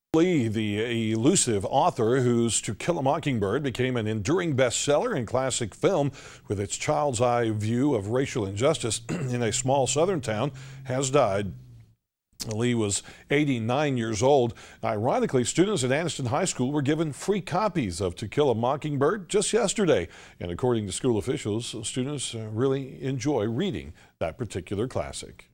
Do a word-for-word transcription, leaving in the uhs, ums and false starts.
Lee, the elusive author whose To Kill a Mockingbird became an enduring bestseller in classic film with its child's eye view of racial injustice in a small southern town, has died. Lee was eighty-nine years old. Ironically, students at Anniston High School were given free copies of To Kill a Mockingbird just yesterday. And according to school officials, students really enjoy reading that particular classic.